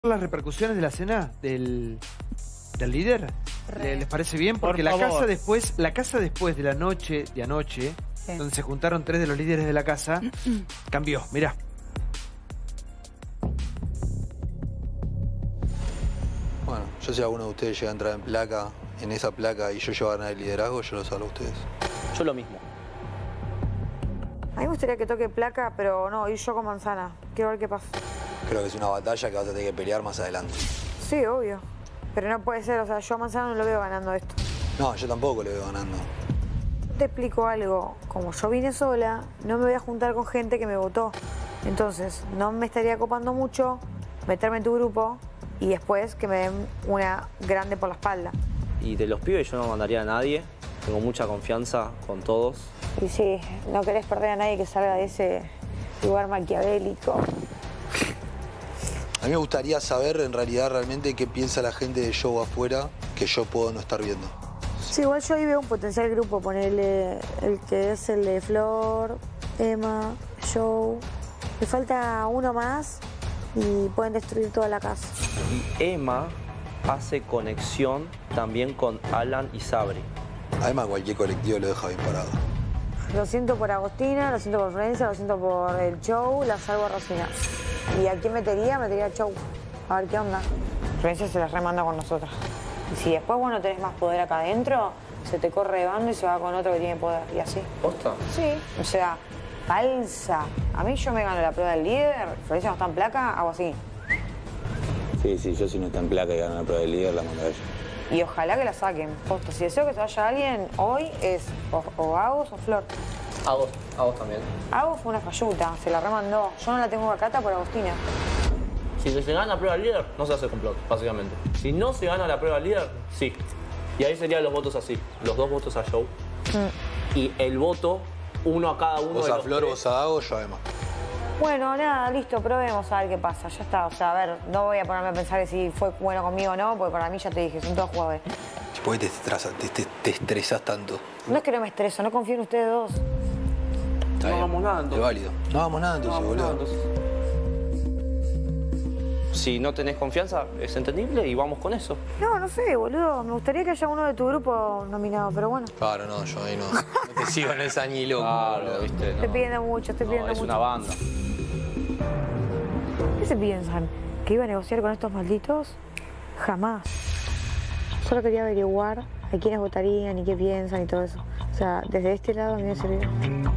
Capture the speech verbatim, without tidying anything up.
las repercusiones de la cena del, del líder? Re. ¿Les parece bien? Porque Por la favor. casa después, la casa después de la noche de anoche, Sí. donde se juntaron tres de los líderes de la casa, cambió. Mirá. Bueno, yo si alguno de ustedes llega a entrar en placa, en esa placa, y yo llevo a ganar el liderazgo, yo los hablo a ustedes. Yo lo mismo. A mí me gustaría que toque placa, pero no, ir yo con manzana. Quiero ver qué pasa. Creo que es una batalla que vas a tener que pelear más adelante. Sí, obvio. Pero no puede ser, o sea, yo a manzana no lo veo ganando esto. No, yo tampoco lo veo ganando. Te explico algo. Como yo vine sola, no me voy a juntar con gente que me votó. Entonces, no me estaría copando mucho meterme en tu grupo y después que me den una grande por la espalda. Y de los pibes yo no mandaría a nadie. Tengo mucha confianza con todos. Y sí, no querés perder a nadie que salga de ese lugar maquiavélico. A mí me gustaría saber en realidad realmente qué piensa la gente de show afuera que yo puedo no estar viendo. Sí, igual yo ahí veo un potencial grupo, ponerle el que es el de Flor, Emma, Joe. Le falta uno más y pueden destruir toda la casa. Y Emma hace conexión también con Alan y Sabri. Además, cualquier colectivo lo deja bien parado. Lo siento por Agostina, lo siento por Florencia, lo siento por el Joe, la salvo a Rosina. ¿Y a quién metería? Metería a Joe. A ver qué onda. Florencia se las remanda con nosotras. Y si después vos no tenés más poder acá adentro, se te corre de bando y se va con otro que tiene poder. Y así. ¿Posta? Sí. O sea, falsa. A mí yo me gano la prueba del líder, Florencia no está en placa, hago así. Sí, sí, yo si no está en placa y gano la prueba del líder, la mando a ella. Y ojalá que la saquen. Posta, si deseo que se vaya alguien, hoy es o, o Agos o Flor. Agos, Agos también. Agos fue una falluta, se la remandó. Yo no la tengo acá por Agostina. Si se gana la prueba del líder, no se hace complot, básicamente. Si no se gana la prueba del líder, sí. Y ahí serían los votos así. Los dos votos a Joe. Mm. Y el voto, uno a cada uno Vos de a los Flor, tres. vos a Dago, yo además. Bueno, nada, listo, probemos a ver qué pasa. Ya está, o sea, a ver, no voy a ponerme a pensar que si fue bueno conmigo o no, porque para mí ya te dije, son todos jugadores. ¿Por qué te estresas, te, te- te estresas tanto? No es que no me estreso, no confío en ustedes dos. Está No bien, hagamos nada, Es entonces. válido. No vamos nada No entonces, hagamos nada, boludo. entonces. Si no tenés confianza, es entendible y vamos con eso. No, no sé, boludo. Me gustaría que haya uno de tu grupo nominado, pero bueno. Claro, no, yo ahí no, no te sigo en esa ni loco. Claro, boludo. viste. Estoy No. pidiendo mucho, estoy No, pidiendo es mucho. una banda. ¿Qué se piensan? ¿Que iba a negociar con estos malditos? Jamás. Solo quería averiguar a quiénes votarían y qué piensan y todo eso. O sea, desde este lado a mí me sirvió.